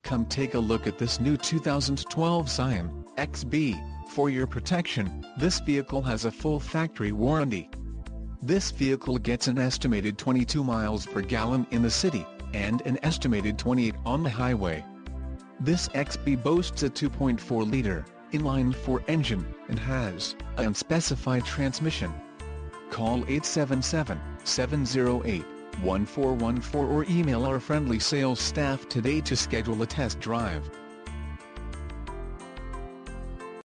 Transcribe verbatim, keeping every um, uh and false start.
Come take a look at this new two thousand twelve Scion X B. For your protection, this vehicle has a full factory warranty. This vehicle gets an estimated twenty-two miles per gallon in the city, and an estimated twenty-eight on the highway. This X B boasts a two point four liter, inline-four engine, and has an unspecified transmission. Call eight seven seven, seven zero eight, one four one four or email our friendly sales staff today to schedule a test drive.